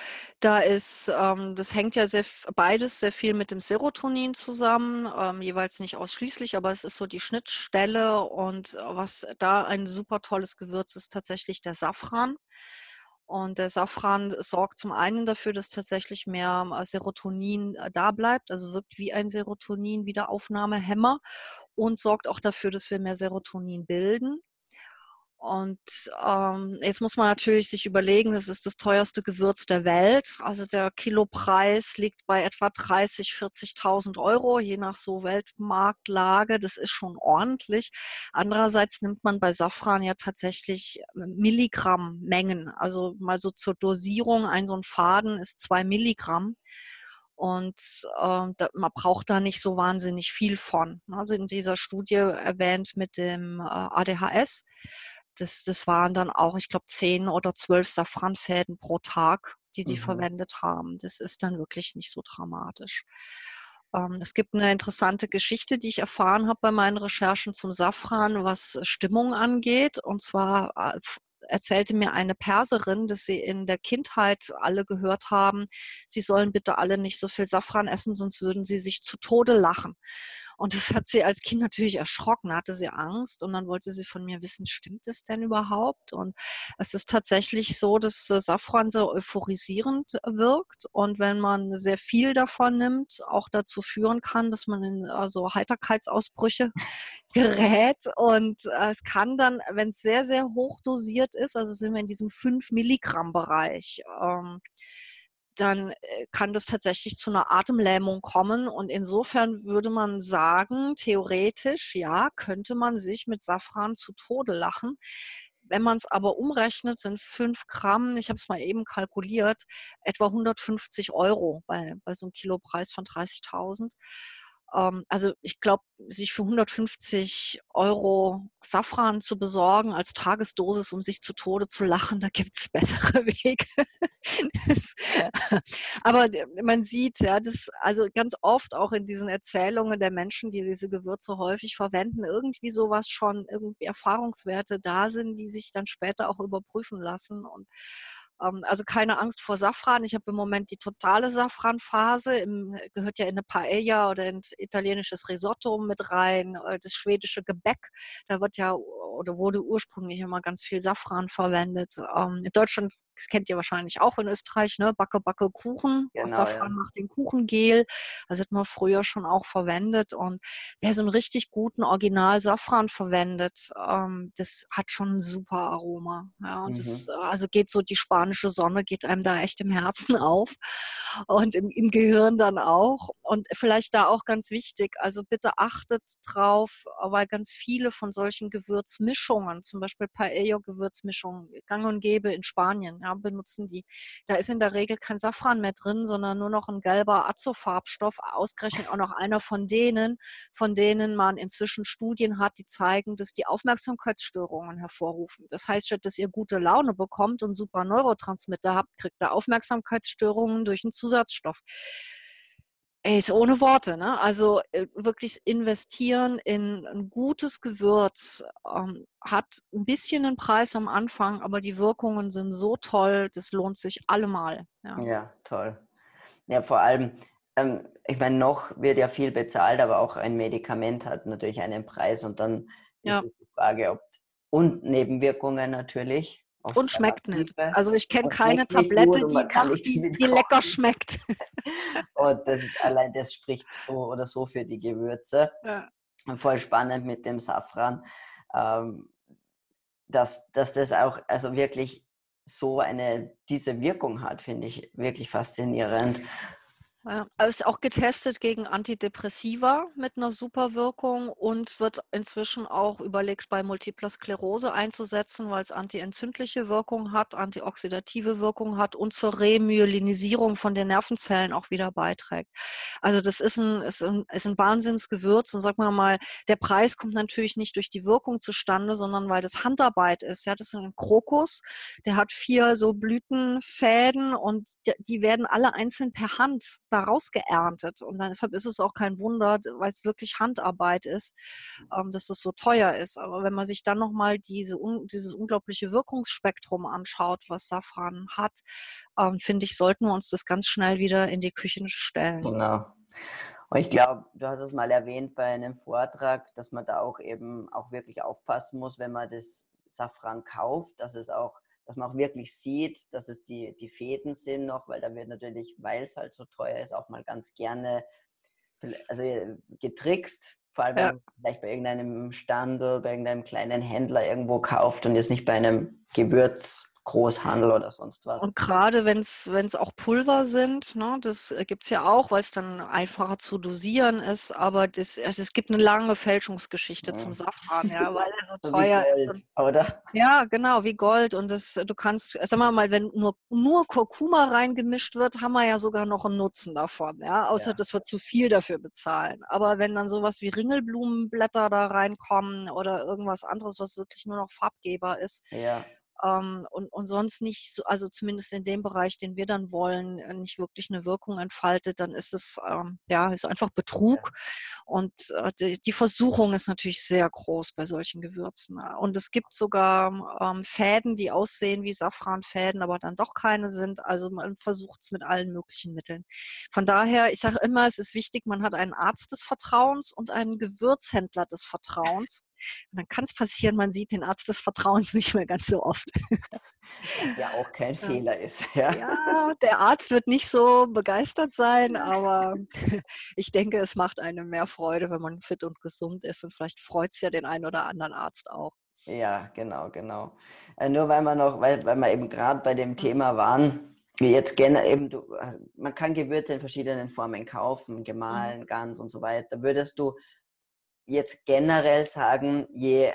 das hängt ja beides sehr viel mit dem Serotonin zusammen, jeweils nicht ausschließlich, aber es ist so die Schnittstelle, und was da ein super tolles Gewürz ist, tatsächlich der Safran. Und der Safran sorgt zum einen dafür, dass tatsächlich mehr Serotonin da bleibt, also wirkt wie ein Serotonin-Wiederaufnahmehemmer, und sorgt auch dafür, dass wir mehr Serotonin bilden. Und jetzt muss man natürlich sich überlegen, das ist das teuerste Gewürz der Welt. Also der Kilopreis liegt bei etwa 30.000, 40.000 Euro, je nach so Weltmarktlage. Das ist schon ordentlich. Andererseits nimmt man bei Safran ja tatsächlich Milligrammmengen. Also mal so zur Dosierung, so ein Faden ist 2 Milligramm. Und man braucht da nicht so wahnsinnig viel von. Also in dieser Studie erwähnt mit dem ADHS, das waren dann auch, ich glaube, 10 oder 12 Safranfäden pro Tag, die verwendet haben. Das ist dann wirklich nicht so dramatisch. Es gibt eine interessante Geschichte, die ich erfahren habe bei meinen Recherchen zum Safran, was Stimmung angeht. Und zwar erzählte mir eine Perserin, dass sie in der Kindheit alle gehört haben, sie sollen bitte alle nicht so viel Safran essen, sonst würden sie sich zu Tode lachen. Und das hat sie als Kind natürlich erschrocken, hatte sie Angst und dann wollte sie von mir wissen, stimmt es denn überhaupt? Und es ist tatsächlich so, dass Safran sehr euphorisierend wirkt und wenn man sehr viel davon nimmt, auch dazu führen kann, dass man in so Heiterkeitsausbrüche gerät und es kann dann, wenn es sehr, sehr hoch dosiert ist, also sind wir in diesem 5 Milligramm Bereich, dann kann das tatsächlich zu einer Atemlähmung kommen. Und insofern würde man sagen, theoretisch, ja, könnte man sich mit Safran zu Tode lachen. Wenn man es aber umrechnet, sind 5 Gramm, ich habe es mal eben kalkuliert, etwa 150 Euro bei so einem Kilopreis von 30.000. Also ich glaube, sich für 150 Euro Safran zu besorgen als Tagesdosis, um sich zu Tode zu lachen, da gibt es bessere Wege. Das, aber man sieht, ja, das also ganz oft auch in diesen Erzählungen der Menschen, die diese Gewürze häufig verwenden, irgendwie sowas schon, irgendwie Erfahrungswerte da sind, die sich dann später auch überprüfen lassen. Und also keine Angst vor Safran. Ich habe im Moment die totale Safranphase. Gehört ja in eine Paella oder in italienisches Risotto mit rein. Das schwedische Gebäck, da wird ja oder wurde ursprünglich immer ganz viel Safran verwendet. In Deutschland, das kennt ihr wahrscheinlich auch in Österreich, ne? Backe, Backe, Kuchen. Genau, Safran ja. macht den Kuchengel. Das hat man früher schon auch verwendet. Und wer so einen richtig guten Original-Safran verwendet, das hat schon ein super Aroma. Ja, und das also geht so, die spanische Sonne geht einem da echt im Herzen auf und im Gehirn dann auch. Und vielleicht da auch ganz wichtig, also bitte achtet drauf, weil ganz viele von solchen Gewürzmischungen, zum Beispiel Paella-Gewürzmischungen, gang und gäbe in Spanien, ja, benutzen die. Da ist in der Regel kein Safran mehr drin, sondern nur noch ein gelber Azofarbstoff, ausgerechnet auch noch einer von denen man inzwischen Studien hat, die zeigen, dass die Aufmerksamkeitsstörungen hervorrufen. Das heißt, statt dass ihr gute Laune bekommt und super Neurotransmitter habt, kriegt ihr Aufmerksamkeitsstörungen durch einen Zusatzstoff. Ey, ist ohne Worte, ne? Also wirklich investieren in ein gutes Gewürz hat ein bisschen einen Preis am Anfang, aber die Wirkungen sind so toll, das lohnt sich allemal. Ja, Ja, toll. Ja, vor allem, ich meine, noch wird ja viel bezahlt, aber auch ein Medikament hat natürlich einen Preis und dann ist ja. es die Frage, ob und Nebenwirkungen natürlich, oft Und sehr schmeckt nicht. massive Also ich kenne und keine schmeckt nicht gut Tablette, und man kann nicht die damit lecker kochen. schmeckt. Und allein das spricht so oder so für die Gewürze. Ja. Voll spannend mit dem Safran, ähm, dass das auch also wirklich so diese Wirkung hat, finde ich wirklich faszinierend. Ja, aber ist auch getestet gegen Antidepressiva mit einer super Wirkung und wird inzwischen auch überlegt, bei Multipler Sklerose einzusetzen, weil es antientzündliche Wirkung hat, antioxidative Wirkung hat und zur Remyelinisierung von den Nervenzellen auch wieder beiträgt. Also das ist ein Wahnsinnsgewürz und sagen wir mal, der Preis kommt natürlich nicht durch die Wirkung zustande, sondern weil das Handarbeit ist. Ja, das ist ein Krokus, der hat 4 so Blütenfäden und die werden alle einzeln per Hand daraus geerntet. Und deshalb ist es auch kein Wunder, weil es wirklich Handarbeit ist, dass es so teuer ist. Aber wenn man sich dann nochmal dieses unglaubliche Wirkungsspektrum anschaut, was Safran hat, finde ich, sollten wir uns das ganz schnell wieder in die Küchen stellen. Genau. Und ich glaube, du hast es mal erwähnt bei einem Vortrag, dass man da auch eben auch wirklich aufpassen muss, wenn man das Safran kauft, dass man auch wirklich sieht, dass es die Fäden sind noch, weil da wird natürlich, weil es halt so teuer ist, auch mal ganz gerne also getrickst. Vor allem, wenn man vielleicht bei irgendeinem Standel, bei irgendeinem kleinen Händler irgendwo kauft und jetzt nicht bei einem Gewürzgroßhandel oder sonst was. Und gerade wenn es auch Pulver sind, ne, das gibt es ja auch, weil es dann einfacher zu dosieren ist, aber es gibt eine lange Fälschungsgeschichte zum Safran, ja, weil er so So wie teuer ist. Gold, oder? Ja, genau, wie Gold. Und du kannst, sagen wir mal, wenn nur Kurkuma reingemischt wird, haben wir ja sogar noch einen Nutzen davon, ja, außer dass wir zu viel dafür bezahlen. Aber wenn dann sowas wie Ringelblumenblätter da reinkommen oder irgendwas anderes, was wirklich nur noch Farbgeber ist, Ja. und sonst nicht, so, also zumindest in dem Bereich, den wir dann wollen, nicht wirklich eine Wirkung entfaltet, dann ist es ist einfach Betrug. Und die Versuchung ist natürlich sehr groß bei solchen Gewürzen. Und es gibt sogar Fäden, die aussehen wie Safranfäden, aber dann doch keine sind. Also man versucht es mit allen möglichen Mitteln. Von daher, ich sage immer, es ist wichtig, man hat einen Arzt des Vertrauens und einen Gewürzhändler des Vertrauens. Und dann kann es passieren, man sieht den Arzt des Vertrauens nicht mehr ganz so oft. Was ja auch kein Ja. Fehler ist. Ja. Ja, der Arzt wird nicht so begeistert sein, aber ich denke, es macht einem mehr Freude, wenn man fit und gesund ist. Und vielleicht freut es ja den einen oder anderen Arzt auch. Ja, genau, genau. Nur weil wir eben gerade bei dem Thema waren, wie jetzt gerne eben, man kann Gewürze in verschiedenen Formen kaufen, gemahlen, ganz und so weiter. Würdest du jetzt generell sagen, je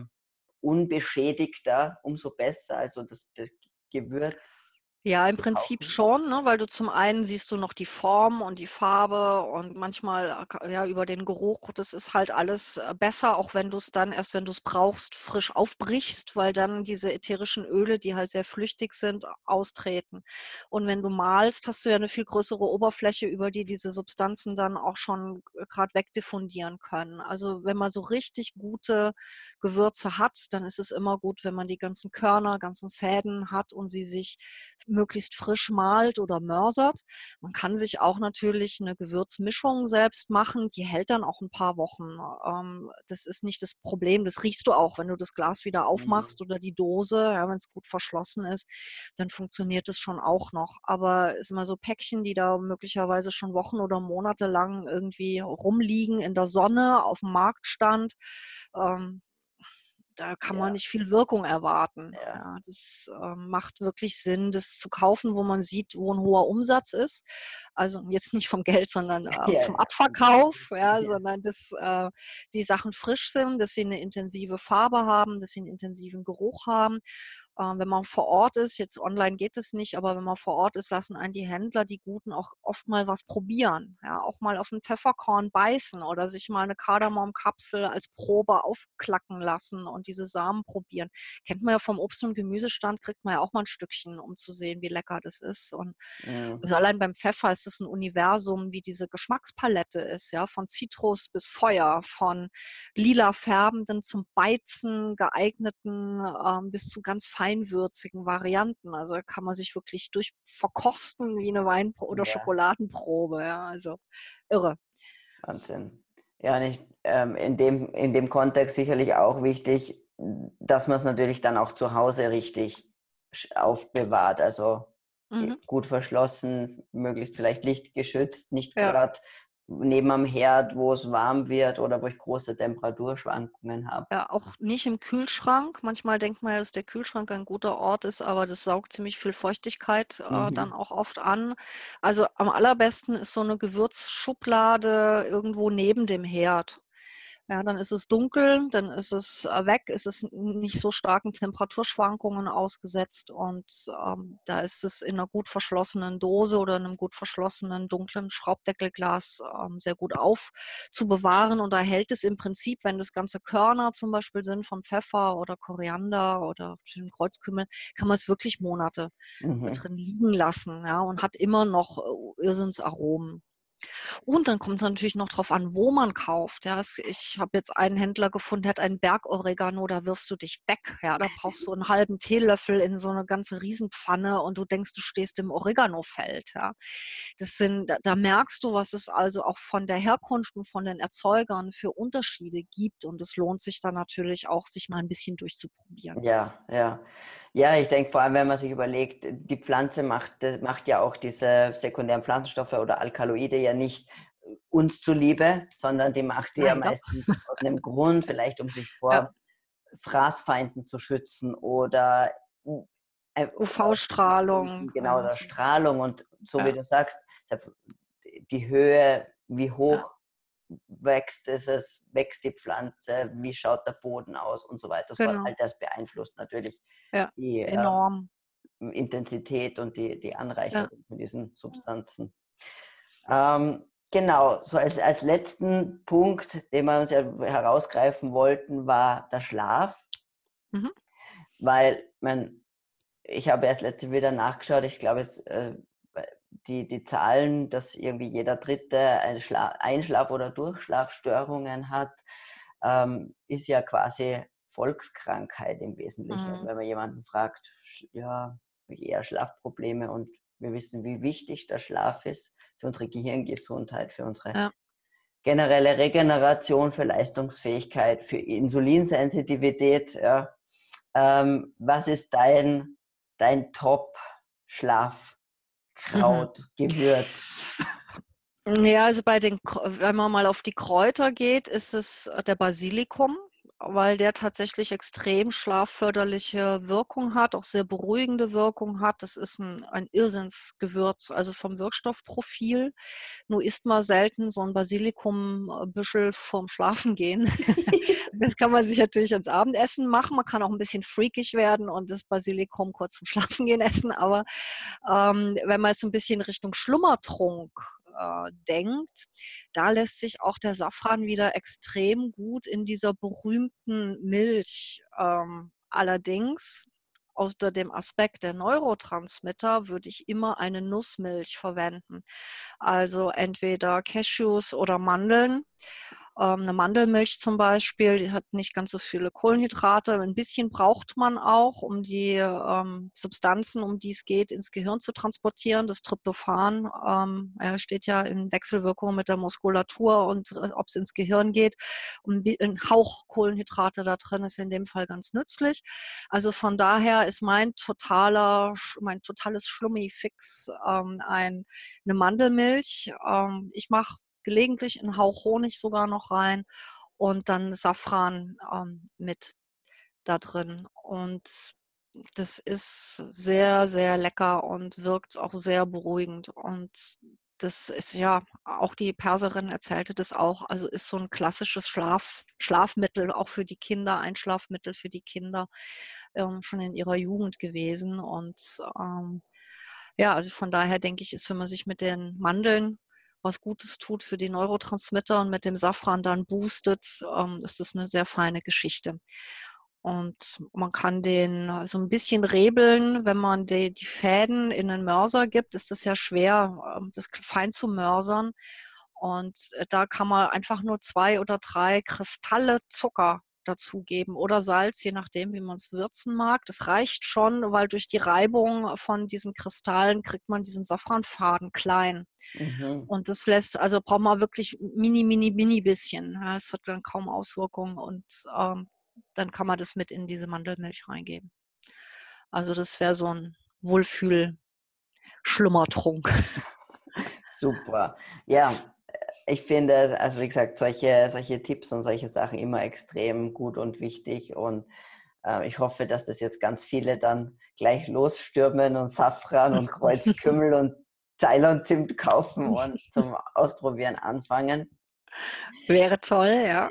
unbeschädigter, umso besser, also das Gewürz Ja, im zu Prinzip kaufen? schon, ne? Weil du zum einen siehst du noch die Form und die Farbe und manchmal ja über den Geruch. Das ist halt alles besser, auch wenn du es dann erst, wenn du es brauchst, frisch aufbrichst, weil dann diese ätherischen Öle, die halt sehr flüchtig sind, austreten. Und wenn du malst, hast du ja eine viel größere Oberfläche, über die diese Substanzen dann auch schon gerade wegdiffundieren können. Also wenn man so richtig gute Gewürze hat, dann ist es immer gut, wenn man die ganzen Körner, ganzen Fäden hat und sie sich möglichst frisch mahlt oder mörsert. Man kann sich auch natürlich eine Gewürzmischung selbst machen, die hält dann auch ein paar Wochen. Das ist nicht das Problem, das riechst du auch, wenn du das Glas wieder aufmachst oder die Dose, ja, wenn es gut verschlossen ist, dann funktioniert es schon auch noch. Aber es sind immer so Päckchen, die da möglicherweise schon Wochen oder Monate lang irgendwie rumliegen in der Sonne, auf dem Marktstand. Da kann man Ja, nicht viel Wirkung erwarten. ja. Ja, das macht wirklich Sinn, das zu kaufen, wo man sieht, wo ein hoher Umsatz ist. Also jetzt nicht vom Geld, sondern Ja, vom ja. Abverkauf, ja, Ja. sondern dass die Sachen frisch sind, dass sie eine intensive Farbe haben, dass sie einen intensiven Geruch haben. Wenn man vor Ort ist, jetzt online geht es nicht, aber wenn man vor Ort ist, lassen einen die Händler, die Guten, auch oft mal was probieren. Ja, auch mal auf ein Pfefferkorn beißen oder sich mal eine Kardamomkapsel als Probe aufklacken lassen und diese Samen probieren. Kennt man ja vom Obst- und Gemüsestand, kriegt man ja auch mal ein Stückchen, um zu sehen, wie lecker das ist. Und also allein beim Pfeffer ist es ein Universum, wie diese Geschmackspalette ist, ja, von Zitrus bis Feuer, von lila färbenden zum Beizen geeigneten bis zu ganz feinwürzigen Varianten. Also da kann man sich wirklich durch verkosten wie eine Wein- oder Ja. Schokoladenprobe. Ja, also irre. Wahnsinn. Ja, nicht, in dem Kontext sicherlich auch wichtig, dass man es natürlich dann auch zu Hause richtig aufbewahrt. Also Mhm. gut verschlossen, möglichst vielleicht lichtgeschützt, nicht Ja. gerade neben am Herd, wo es warm wird oder wo ich große Temperaturschwankungen habe. Ja, auch nicht im Kühlschrank. Manchmal denkt man ja, dass der Kühlschrank ein guter Ort ist, aber das saugt ziemlich viel Feuchtigkeit dann auch oft an. Also am allerbesten ist so eine Gewürzschublade irgendwo neben dem Herd. Ja, dann ist es dunkel, dann ist es weg, ist es nicht so starken Temperaturschwankungen ausgesetzt und da ist es in einer gut verschlossenen Dose oder in einem gut verschlossenen dunklen Schraubdeckelglas sehr gut aufzubewahren und da hält es im Prinzip, wenn das ganze Körner zum Beispiel sind von Pfeffer oder Koriander oder dem Kreuzkümmel, kann man es wirklich Monate Mhm. drin liegen lassen, ja, und hat immer noch Irrsinnsaromen. Und dann kommt es natürlich noch drauf an, wo man kauft. Ja, ich habe jetzt einen Händler gefunden, der hat einen Berg-Oregano, da wirfst du dich weg. Ja, da brauchst du einen halben Teelöffel in so eine ganze Riesenpfanne und du denkst, du stehst im Oregano-Feld. Ja. Da merkst du, was es also auch von der Herkunft und von den Erzeugern für Unterschiede gibt. Und es lohnt sich dann natürlich auch, sich mal ein bisschen durchzuprobieren. Ja, ja. Ja, ich denke vor allem, wenn man sich überlegt, die Pflanze macht ja auch diese sekundären Pflanzenstoffe oder Alkaloide ja nicht uns zuliebe, sondern die macht die ja Leider. meistens aus einem Grund, vielleicht um sich Ja. vor Fraßfeinden zu schützen oder UV-Strahlung. genau der Also, Strahlung. Und so wie ja, du sagst, die Höhe, wie ja, hoch wächst wächst die Pflanze, wie schaut der Boden aus und so weiter. So, genau. all das beeinflusst natürlich Ja, die enorm. Intensität und die Ja. Anreicherung von diesen Substanzen. Genau, so als letzten Punkt, den wir uns ja herausgreifen wollten, war der Schlaf, Mhm. weil ich habe erst letzte wieder nachgeschaut, ich glaube, die Zahlen, dass irgendwie jeder Dritte Einschlaf- oder Durchschlafstörungen hat, ist ja quasi Volkskrankheit im Wesentlichen. Also Mhm. wenn man jemanden fragt, ja, eher Schlafprobleme, und wir wissen, wie wichtig der Schlaf ist für unsere Gehirngesundheit, für unsere Ja. generelle Regeneration, für Leistungsfähigkeit, für Insulinsensitivität. Ja. Was ist dein Mhm. Top-Schlafkraut, Gewürz? Ja, also wenn man mal auf die Kräuter geht, ist es der Basilikum, weil der tatsächlich extrem schlafförderliche Wirkung hat, auch sehr beruhigende Wirkung hat. Das ist ein Irrsinnsgewürz, also vom Wirkstoffprofil. Nur isst man selten so ein Basilikumbüschel vorm Schlafengehen. Das kann man sich natürlich ans Abendessen machen. Man kann auch ein bisschen freakig werden und das Basilikum kurz vorm Schlafengehen essen. Aber wenn man jetzt so ein bisschen Richtung Schlummertrunk denkt, da lässt sich auch der Safran wieder extrem gut in dieser berühmten Milch. Allerdings unter dem Aspekt der Neurotransmitter würde ich immer eine Nussmilch verwenden. Also entweder Cashews oder Mandeln. Eine Mandelmilch zum Beispiel, die hat nicht ganz so viele Kohlenhydrate. Ein bisschen braucht man auch, um die Substanzen, um die es geht, ins Gehirn zu transportieren. Das Tryptophan steht ja in Wechselwirkung mit der Muskulatur und ob es ins Gehirn geht. Und ein Hauch Kohlenhydrate da drin ist in dem Fall ganz nützlich. Also von daher ist mein totales Schlummi-Fix eine Mandelmilch. Ich mache gelegentlich einen Hauch Honig sogar noch rein und dann Safran mit da drin. Und das ist sehr, sehr lecker und wirkt auch sehr beruhigend. Und das ist ja, auch die Perserin erzählte das auch, also ist so ein klassisches Schlafmittel, auch für die Kinder, Einschlafmittel für die Kinder, schon in ihrer Jugend gewesen. Und ja, also von daher denke ich, ist, wenn man sich mit den Mandeln was Gutes tut für die Neurotransmitter und mit dem Safran dann boostet, ist das eine sehr feine Geschichte. Und man kann den so ein bisschen rebeln, wenn man die Fäden in den Mörser gibt, ist das ja schwer, das fein zu mörsern. Und da kann man einfach nur 2 oder 3 Kristalle Zucker dazugeben oder Salz, je nachdem, wie man es würzen mag. Das reicht schon, weil durch die Reibung von diesen Kristallen kriegt man diesen Safranfaden klein. Mhm. Und das also braucht man wirklich mini bisschen. Ja, es hat dann kaum Auswirkungen und dann kann man das mit in diese Mandelmilch reingeben. Also das wäre so ein Wohlfühl-Schlummertrunk. Super. Ja, ich finde, also wie gesagt, solche Tipps und solche Sachen immer extrem gut und wichtig, und ich hoffe, dass das jetzt ganz viele dann gleich losstürmen und Safran und Kreuzkümmel und Ceylon-Zimt kaufen und zum Ausprobieren anfangen. Wäre toll, ja.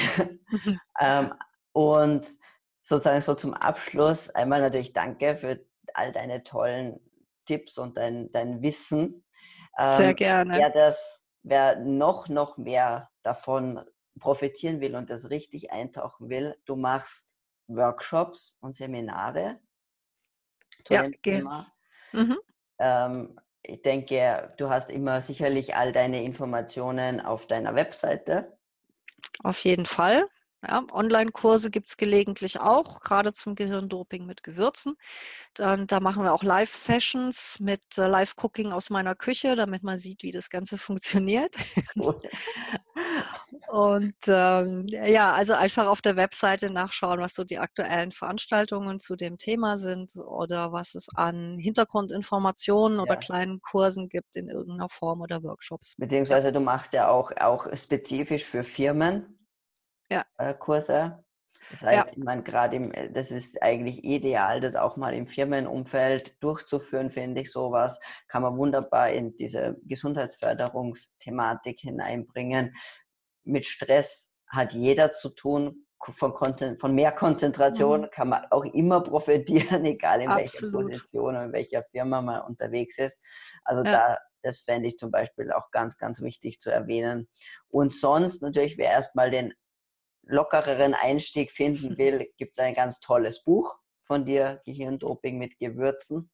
ähm, und sozusagen so zum Abschluss einmal natürlich danke für all deine tollen Tipps und dein Wissen. Sehr gerne. Wer noch mehr davon profitieren will und das richtig eintauchen will, du machst Workshops und Seminare zu Ja, dem Thema. Mhm. Ich denke, du hast immer sicherlich all deine Informationen auf deiner Webseite. Auf jeden Fall. Ja, Online-Kurse gibt es gelegentlich auch, gerade zum Gehirndoping mit Gewürzen. Da machen wir auch Live-Sessions mit Live-Cooking aus meiner Küche, damit man sieht, wie das Ganze funktioniert. Cool. Und ja, also einfach auf der Webseite nachschauen, was so die aktuellen Veranstaltungen zu dem Thema sind oder was es an Hintergrundinformationen oder Ja. kleinen Kursen gibt in irgendeiner Form oder Workshops. Ja, Beziehungsweise du machst ja auch spezifisch für Firmen ja, Kurse. Das ja. heißt, ich meine, das ist eigentlich ideal, das auch mal im Firmenumfeld durchzuführen, finde ich. Sowas kann man wunderbar in diese Gesundheitsförderungsthematik hineinbringen. Mit Stress hat jeder zu tun. Von mehr Konzentration Mhm. kann man auch immer profitieren, egal in welcher Absolut. Position und in welcher Firma man unterwegs ist. Also Ja. das fände ich zum Beispiel auch ganz, ganz wichtig zu erwähnen. Und sonst natürlich, wer erstmal den lockereren Einstieg finden will, gibt es ein ganz tolles Buch von dir, Gehirndoping mit Gewürzen.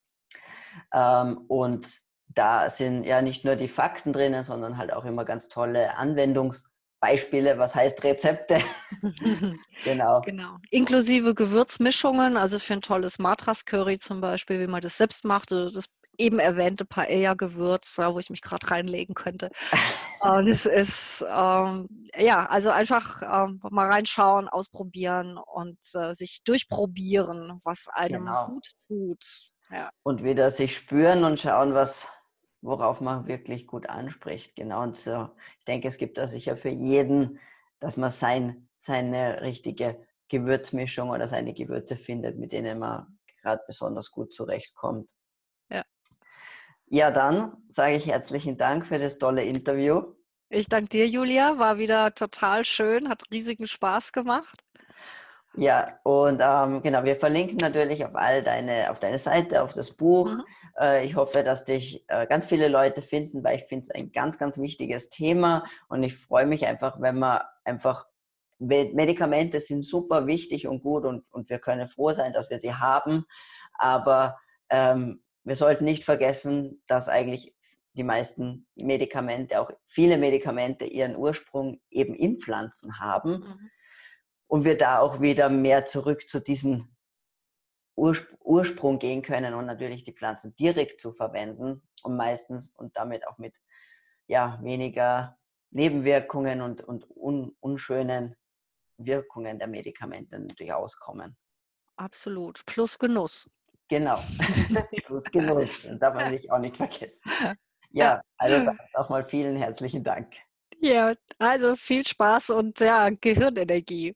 Und da sind ja nicht nur die Fakten drinnen, sondern halt auch immer ganz tolle Anwendungsbeispiele, was heißt Rezepte. Genau. Genau. Inklusive Gewürzmischungen, also für ein tolles Madras-Curry zum Beispiel, wie man das selbst macht, oder das eben erwähnte Paella-Gewürz, wo ich mich gerade reinlegen könnte. Das ist, ja, also einfach mal reinschauen, ausprobieren und sich durchprobieren, was einem Genau. gut tut. Ja. Und wieder sich spüren und schauen, worauf man wirklich gut anspricht. Genau. Und so, ich denke, es gibt da sicher für jeden, dass man seine richtige Gewürzmischung oder seine Gewürze findet, mit denen man gerade besonders gut zurechtkommt. Ja. Ja, dann sage ich herzlichen Dank für das tolle Interview. Ich danke dir, Julia. War wieder total schön, hat riesigen Spaß gemacht. Ja, und genau, wir verlinken natürlich auf deine Seite, auf das Buch. Mhm. Ich hoffe, dass dich ganz viele Leute finden, weil ich finde es ein ganz, ganz wichtiges Thema und ich freue mich einfach, wenn man einfach, Medikamente sind super wichtig und gut und wir können froh sein, dass wir sie haben, aber wir sollten nicht vergessen, dass eigentlich die meisten Medikamente, auch viele Medikamente, ihren Ursprung eben in Pflanzen haben. Mhm. Und wir da auch wieder mehr zurück zu diesem Ursprung gehen können und natürlich die Pflanzen direkt zu verwenden und meistens und damit auch mit weniger Nebenwirkungen und unschönen Wirkungen der Medikamente natürlich auskommen. Absolut. Plus Genuss. Genau. Plus Genuss. Das darf man natürlich auch nicht vergessen. Ja. Ja, also auch mal vielen herzlichen Dank. Ja, also viel Spaß und ja, Gehirnenergie.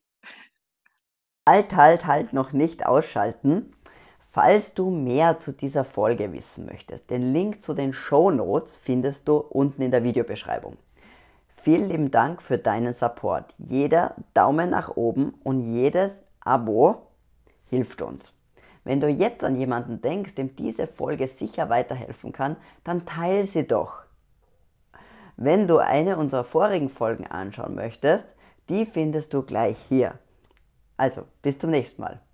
Halt, noch nicht ausschalten. Falls du mehr zu dieser Folge wissen möchtest, den Link zu den Shownotes findest du unten in der Videobeschreibung. Vielen lieben Dank für deinen Support. Jeder Daumen nach oben und jedes Abo hilft uns. Wenn du jetzt an jemanden denkst, dem diese Folge sicher weiterhelfen kann, dann teile sie doch. Wenn du eine unserer vorigen Folgen anschauen möchtest, die findest du gleich hier. Also, bis zum nächsten Mal.